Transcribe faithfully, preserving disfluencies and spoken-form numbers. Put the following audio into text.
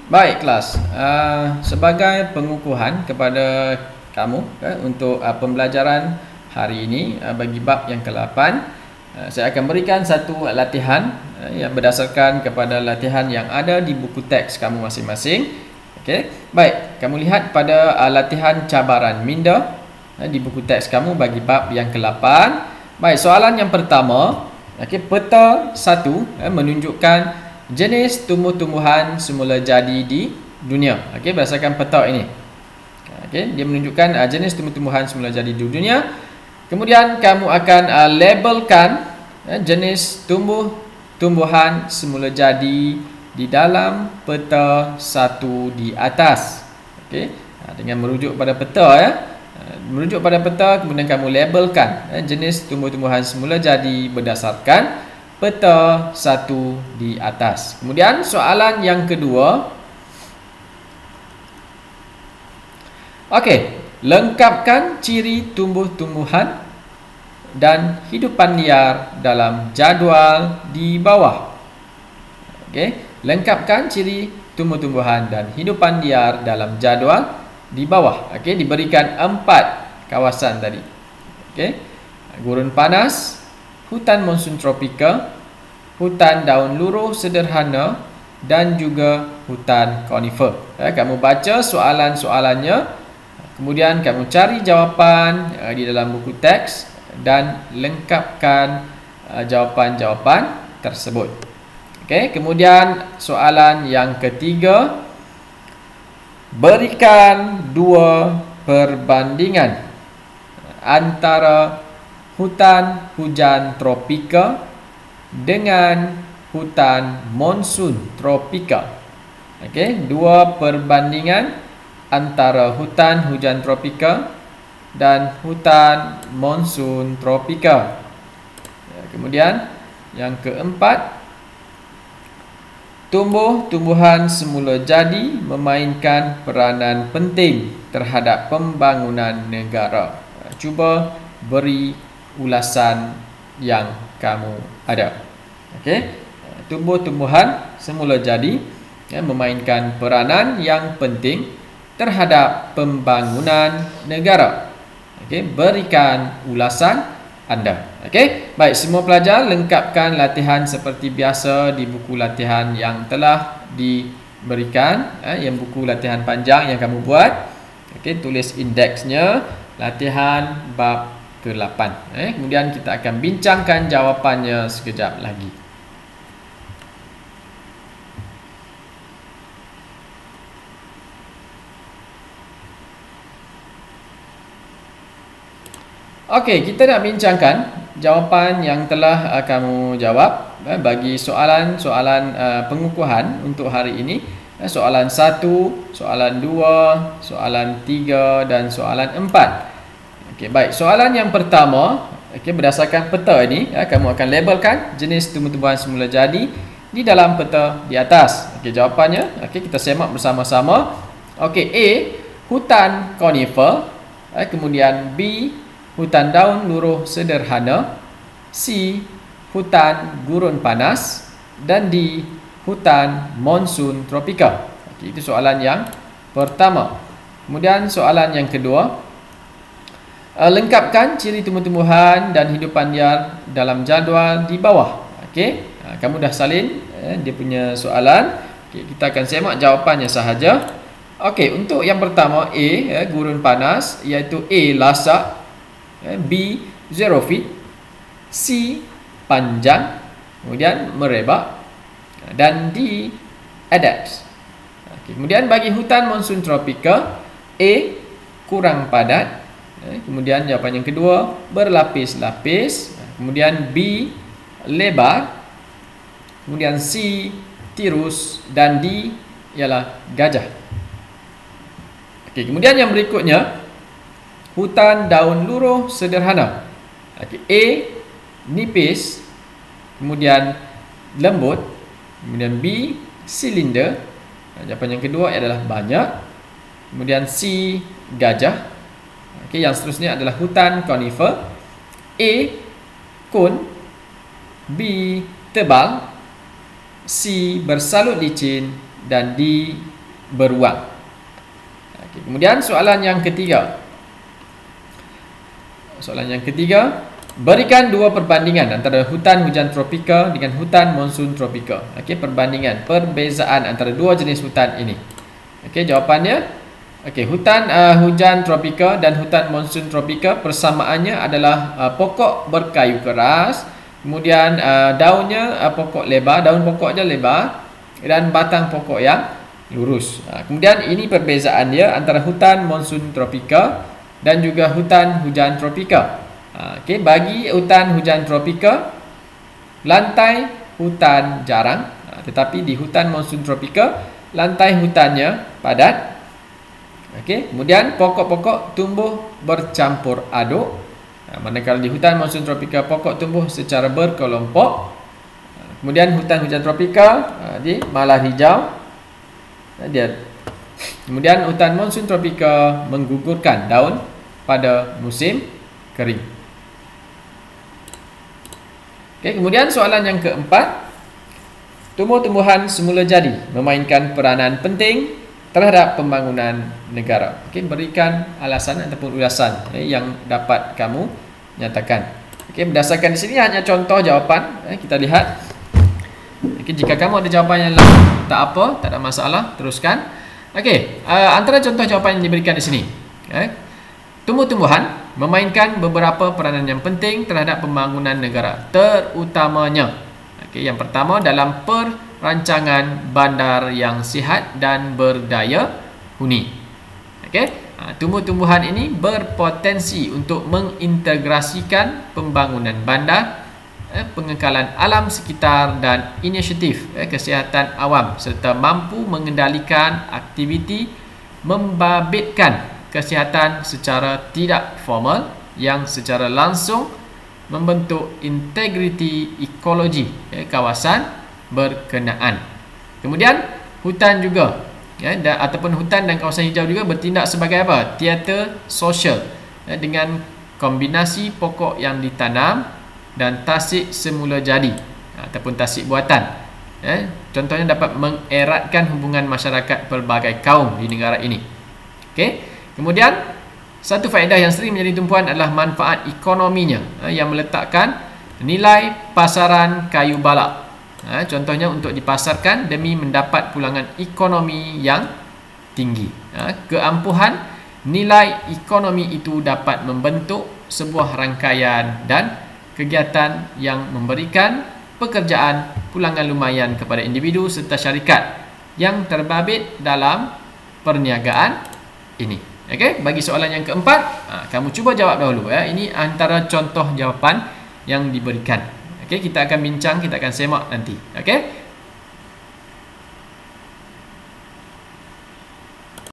Baik kelas, uh, sebagai pengukuhan kepada kamu uh, untuk uh, pembelajaran hari ini uh, bagi bab yang ke lapan, uh, saya akan berikan satu latihan uh, yang berdasarkan kepada latihan yang ada di buku teks kamu masing-masing. Okey, baik, kamu lihat pada uh, latihan cabaran minda uh, di buku teks kamu bagi bab yang ke lapan. Baik, soalan yang pertama, okey, peta satu uh, menunjukkan jenis tumbuh-tumbuhan semula jadi di dunia. Okey, berdasarkan peta ini. Okey, dia menunjukkan uh, jenis tumbuh-tumbuhan semula jadi di dunia. Kemudian kamu akan uh, labelkan uh, jenis tumbuh-tumbuhan semula jadi di dalam peta satu di atas. Okey, uh, dengan merujuk pada peta ya. Uh, merujuk pada peta, kemudian kamu labelkan uh, jenis tumbuh-tumbuhan semula jadi berdasarkan peta satu di atas. Kemudian soalan yang kedua. Okey, lengkapkan ciri tumbuh-tumbuhan dan hidupan liar dalam jadual di bawah. Okey, lengkapkan ciri tumbuh-tumbuhan dan hidupan liar dalam jadual di bawah. Okey, diberikan empat kawasan tadi. Okey, gurun panas, hutan monsun tropika, hutan daun luruh sederhana dan juga hutan konifer. Ya, kamu baca soalan-soalannya, kemudian kamu cari jawapan uh, di dalam buku teks dan lengkapkan uh, jawapan-jawapan tersebut. Okey, kemudian soalan yang ketiga, berikan dua perbandingan antara hutan hujan tropika dengan hutan monsun tropika. Okey, dua perbandingan antara hutan hujan tropika dan hutan monsun tropika. Ya, kemudian yang keempat, tumbuh-tumbuhan semula jadi memainkan peranan penting terhadap pembangunan negara. Cuba beri ulasan yang kamu ada. Okey, tumbuh-tumbuhan semula jadi ya, memainkan peranan yang penting terhadap pembangunan negara. Okey, berikan ulasan anda. Okey, baik, semua pelajar lengkapkan latihan seperti biasa di buku latihan yang telah diberikan, eh, yang buku latihan panjang yang kamu buat. Okey, tulis indeksnya, latihan bab ke lapan. Eh, kemudian kita akan bincangkan jawapannya sekejap lagi. Okey, kita nak bincangkan jawapan yang telah uh, kamu jawab eh, bagi soalan-soalan uh, pengukuhan untuk hari ini. Eh, soalan satu, soalan dua, soalan tiga dan soalan empat. Okey, baik. Soalan yang pertama, okey, berdasarkan peta ini, ya, kamu akan labelkan jenis tumbuh-tumbuhan semula jadi di dalam peta di atas. Okey, jawapannya, okey, kita semak bersama-sama. Okey, A, hutan konifer, eh, kemudian B, hutan daun luruh sederhana, C, hutan gurun panas, dan D, hutan monsun tropika. Okey, itu soalan yang pertama. Kemudian soalan yang kedua, Uh, lengkapkan ciri tumbuh-tumbuhan dan hidupan liar dalam jadual di bawah. Okey, uh, kamu dah salin eh, dia punya soalan. Okay, kita akan semak jawapannya sahaja. Okey, untuk yang pertama A, eh, gurun panas, iaitu A, lasak, eh, B, xerophyte, C, panjang, kemudian merebak, dan D, adapts. Okay, kemudian bagi hutan monsun tropika, A, kurang padat, kemudian jawapan yang kedua, berlapis-lapis, kemudian B, lebar, kemudian C, tirus, dan D ialah gajah. Okey, kemudian yang berikutnya, hutan daun luruh sederhana. Okey, A, nipis, kemudian lembut, kemudian B, silinder, jawapan yang kedua adalah banyak, kemudian C, gajah. Okey, yang seterusnya adalah hutan konifer. A, kun, B, tebal, C, bersalut licin, dan di beruang. Okay. Kemudian soalan yang ketiga. Soalan yang ketiga, berikan dua perbandingan antara hutan hujan tropika dengan hutan monsun tropika. Okey, perbandingan, perbezaan antara dua jenis hutan ini. Okey, jawapannya, okey, hutan uh, hujan tropika dan hutan monsun tropika persamaannya adalah uh, pokok berkayu keras, kemudian uh, daunnya uh, pokok lebar, daun pokoknya lebar dan batang pokok yang lurus. Uh, kemudian ini perbezaan dia antara hutan monsun tropika dan juga hutan hujan tropika. Ha, okay, bagi hutan hujan tropika, lantai hutan jarang, ha, tetapi di hutan monsun tropika, lantai hutannya padat. Okay, kemudian pokok-pokok tumbuh bercampur aduk. Ha, manakala di hutan monsun tropika, pokok tumbuh secara berkelompok. Ha, kemudian hutan hujan tropika, ha, di malah hijau. Ha, dia Kemudian hutan monsun tropika menggugurkan daun pada musim kering. Okay, kemudian soalan yang keempat, tumbuh-tumbuhan semula jadi memainkan peranan penting terhadap pembangunan negara. Okay, berikan alasan ataupun ulasan okay, yang dapat kamu nyatakan. Okay, berdasarkan di sini hanya contoh jawapan. Okay, kita lihat. Okay, jika kamu ada jawapan yang lain, tak apa, tak ada masalah, teruskan. Okey, uh, antara contoh jawapan yang diberikan di sini. Okay. Tumbuh-tumbuhan memainkan beberapa peranan yang penting terhadap pembangunan negara, terutamanya. Okay, yang pertama, dalam perancangan bandar yang sihat dan berdaya huni. Okay. Uh, tumbuh-tumbuhan ini berpotensi untuk mengintegrasikan pembangunan bandar, eh, pengekalan alam sekitar dan inisiatif eh, kesihatan awam serta mampu mengendalikan aktiviti membabitkan kesihatan secara tidak formal yang secara langsung membentuk integriti ekologi eh, kawasan berkenaan. Kemudian hutan juga eh, dan, ataupun hutan dan kawasan hijau juga bertindak sebagai apa? Teater sosial eh, dengan kombinasi pokok yang ditanam dan tasik semula jadi ataupun tasik buatan. Eh, contohnya dapat mengeratkan hubungan masyarakat pelbagai kaum di negara ini. Okey. Kemudian satu faedah yang sering menjadi tumpuan adalah manfaat ekonominya eh, yang meletakkan nilai pasaran kayu balak. Eh, contohnya untuk dipasarkan demi mendapat pulangan ekonomi yang tinggi. Eh, keampuhan nilai ekonomi itu dapat membentuk sebuah rangkaian dan kegiatan yang memberikan pekerjaan pulangan lumayan kepada individu serta syarikat yang terbabit dalam perniagaan ini. Okey, bagi soalan yang keempat, ha, kamu cuba jawab dahulu ya. Ini antara contoh jawapan yang diberikan. Okey, kita akan bincang, kita akan semak nanti. Okey.